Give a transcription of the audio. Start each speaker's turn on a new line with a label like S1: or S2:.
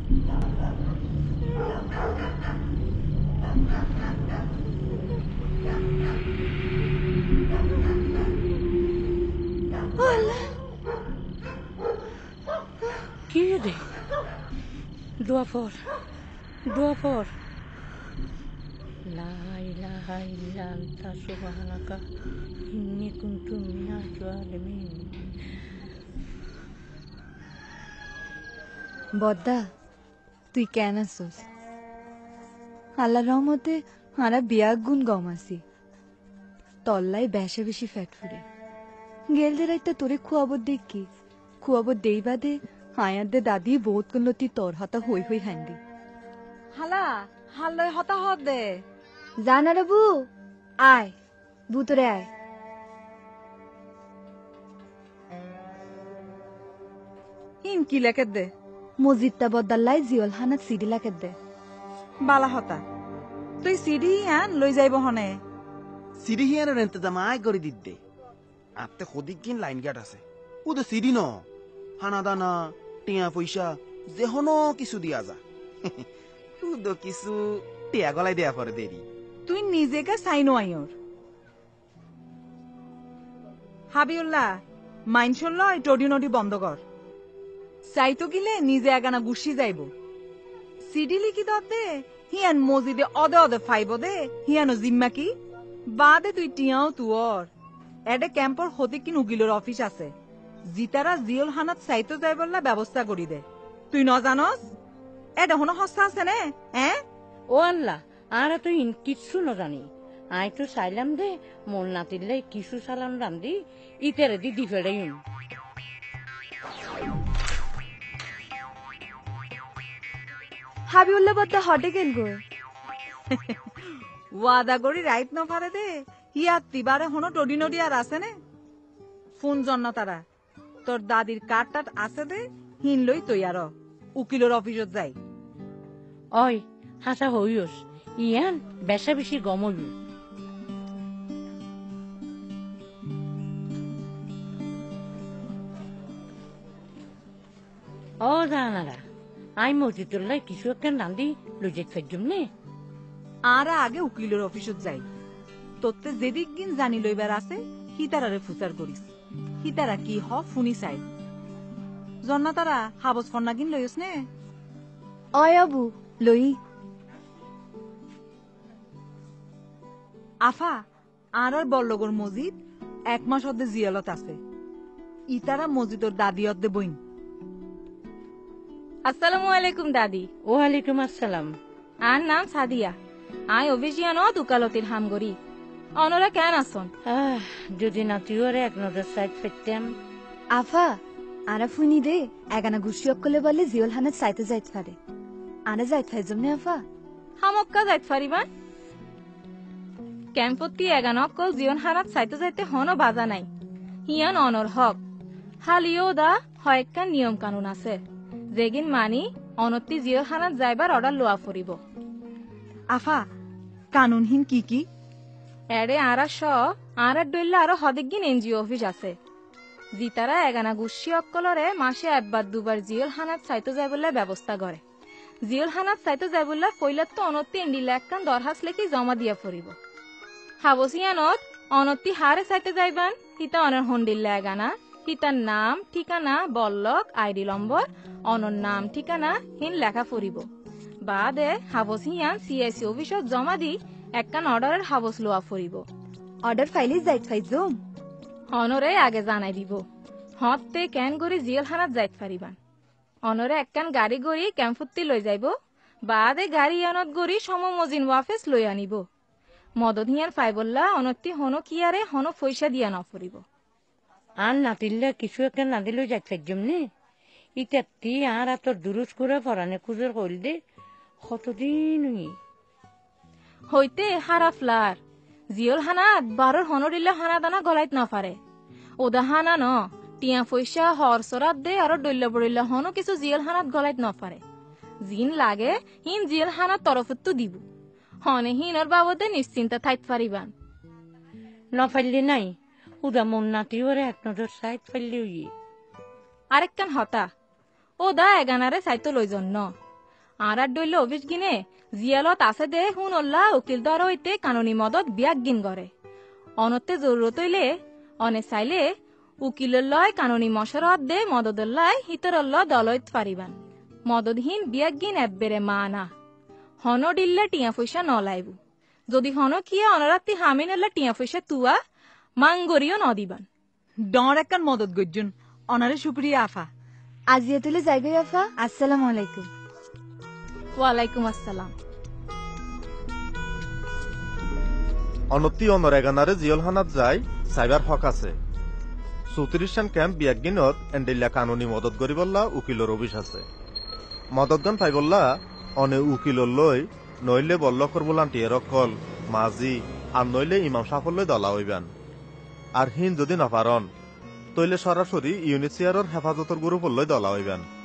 S1: কি রে দোয়া পর লা ইলাহা ইল্লা আনতা সুবহানাকা ইন্নী কুনতু মিনাজ জালিমিন।
S2: বদ্দা তুই কেন আসোস? আল্লাহর রহমতে হারা বিয়াক গুণ গম আছি। তল্লাই বেশা বেশি ফ্যাট ফুরে গেলদের একটা তোরে খুয়াবর দেখি খুয়াবর দেই বাদে হায়ার দে দাদি বহুত কোনলতি তোর হতা হই হই হ্যান্ডি
S3: হালা হাল্লয় হতা হত দে
S2: জানা রে বু আয় বুতরে আয়।
S3: হিন কি লেখে দে
S2: মসজিদটা বদ্দাল্লাই জিওল হানাত সিডি লাকে দে
S3: বালা হতা তুই সিডি আন লই যাইব হনে
S4: সিডি হিয়ানের ইন্তজাম আয় করে দিতে আত্তে খদিক কিন লাইন গার্ড আছে ও তো সিডি ন হানা দানা টিয়া পয়সা যেহনো কিছু দিয়া যা ও তো কিছু টিয়া গলাই দেয়া পরে দেরি
S3: তুই নিজেকে সাইনো আইয়র হাবিউল্লাহ মাইনশন লয় টডি নডি বন্ধ কর চাইতো গিলে নিজে এগানা গুছি যাইব সিডি লিখি দে হিয়ান মসজিদে অদে অদে ফাইব দে হিয়ানো জিম্মা কি বাদে তুই টিয়াও তুয়র এডে ক্যাম্পর হতে কিন উকিলের অফিস আছে জিতারা জিওল হানাত চাইতো যাই বললা ব্যবস্থা করি দে তুই ন জানস এডে হনো হস্তা আছে নে হ্যাঁ
S1: ও আল্লাহ আর তো কিচ্ছু ন জানি আই তো চাইলাম দে মোর নাতিলে কিছু সালাম রান্ধি ইতেরে দি ফেড়াই
S2: হাবিউল্লাহ বদ্দা হটে গেল গো
S3: ওয়াদা করি রাইত ন পারে দে হিয়া তিবারে হনো টডি নডি আর আছে নে ফোন জন্য তারা তোর দাদির কার্ড টাট আছে দে হিন লই তৈ আর উকিলের অফিসত যাই
S1: অই হাসা হইস ইয়ান বেশা বেশি গমল ও জানারা আই মসজিদুল্লাহ কিছু একটা রান্ধি লুজেক ফেজুম নে
S3: আর আগে উকিলের অফিসত যাই তোতে যেদিক গিন জানি লইবার আছে হিতারারে ফুচার করিস হিতারা কি হ ফুনি চাই জন্না তারা হাবস ফন্না গিন লইস নে
S2: অয় আবু লই
S3: আফা আর বল্লগর মসজিদ 1 মাস অর্ধে জিয়ালত আছে ইতারা মসজিদর দাদি অর্ধে বইন
S5: আসসালামু আলাইকুম দাদি
S1: ওয়ালাইকুম আসসালাম
S5: আর নাম সাদিয়া আই অভিজিয়ান দুকালতির হামগরি অনরা কেন আসন
S1: যদি নাতিওরে এক নজর সাইড ফেটতাম
S2: আফা আরা ফুনি দে এগানা গুছি অকলে বলে জিওল হানাত চাইতে যাইতে পারে আনা যাইতে ফাইজম নে আফা
S5: হামক্কা যাইত ফারিবান ক্যাম্পতি এগান অকল জীবন হানাত চাইতে যাইতে হন বাজা নাই হিয়ান অনর হক হালিও দা হয়কা নিয়ম কানুন আছে যেগিন মানি অনতি জিওল হানাত যাইবার অর্ডার লোয়া ফরিব
S3: আফা কানুনহীন কি কি
S5: এরে আরা আর ডইল্লা আরো হদিকগিন এনজিও অফিস আছে জিতারা এগানা গুছি অকলরে মাসে একবার দুবার জিওল হানাত চাইতে যাই বলে ব্যবস্থা করে জিওল হানাত চাইতে যাই বললা পইলাত তো অনতি এন্ডিলে একখান দরখাস্ত লেখি জমা দিয়া ফরিব হাবসিয়ানত অনতি হারে চাইতে যাইবান হিতা অনর হন্ডিল্লা এগানা হিতার নাম ঠিকানা বল্লক আইডি নম্বর অনর নাম ঠিকানা হিন লেখা ফরিব বাদে হাবসিয়ান সিআইসি অফিসত জমা দি একখান অর্ডারের হাবস লোয়া ফরিব
S2: অর্ডার ফাইলে যাইতে ফাইজম
S5: অনরে আগে জানাই দিব হতে কেন গরি জিওল হানাত যাইত পারিবান অনরে একখান গাড়ি গড়ি ক্যাম্পতি লই যাইব বাদে গাড়ি আনত গড়ি সমমজিন ওয়াফেস লই আনিব মদত হিয়ার ফাইবল্লা অনতি হনো কিয়ারে হনো পয়সা দিয়া নফরিব
S1: আর নাতিলে কিছু একটা নাদিলে যাইত ফেজুম নে ইতাতি আর তোর দুরুস করে পরানে কুজর কইল দে কতদিন
S5: হইতে হারাফলার জিওল হানাত 12 হনরিল্লা হানা দানা গলাইত না পারে ওদা হানা ন টিয়া পয়সা হর সরাত দে আর ডইল্লা বড়িল্লা হনো কিছু জিওল হানাত গলাইত না পারে জিন লাগে হিন জিওল হানাত তরফত তো দিব হনে হিনর বাবদে নিশ্চিন্তা থাইত পারিবান
S1: নফাইলে নাই উদা মন নাতিওরে এক নজর সাইড ফাইলে
S5: আরেকখান হতা ও দা এগানারে চাইতো লইজন ন আর ডইলে অফিস গিনে জিয়ালত আছে দে হুন অল্লা উকিল দর হইতে কানুনি মদত বিয়াক গিন করে অনতে জরুরত হইলে অনে চাইলে উকিলের লয় কানুনি মশরত দে মদদল্লাই হিতরল্ল দলইত পারিবান মদতহীন বিয়াক গিন এব্বেরে মা না হন ডিল্লে টিয়া পয়সা নলাইবু যদি হন কিয়া অনরাত্তি হামিনল্লা টিয়া পয়সা তুয়া মাঙ্গরিও নদিবান
S3: ডর একখান মদত গজ্জন অনারে সুপ্রিয়া আফা
S2: আজিয়া তুলে যাইগো আফা আসসালামু আলাইকুম
S5: ওয়ালাইকুম আসসালাম
S6: অনতি অনরেগানারে জিয়লহানাত যাই সাইবার হক আছে 34 ক্যাম্প বিয়াগিনত এন্ডেলিয়া কানুনি মদত গরিবল্লা উকিলর অফিস আছে মদতগন পাইবল্লা অনে উকিলর লই নইলে বল্ল করবলান্টিয়ে রকল মাজি আর নইলে ইমাম সাফল্যই দলা হইবান আর হিন যদি নাপারন তইলে সরাসরি ইউনিসিয়ারর হেফাজতর গ্রুপ লই দলা হইবান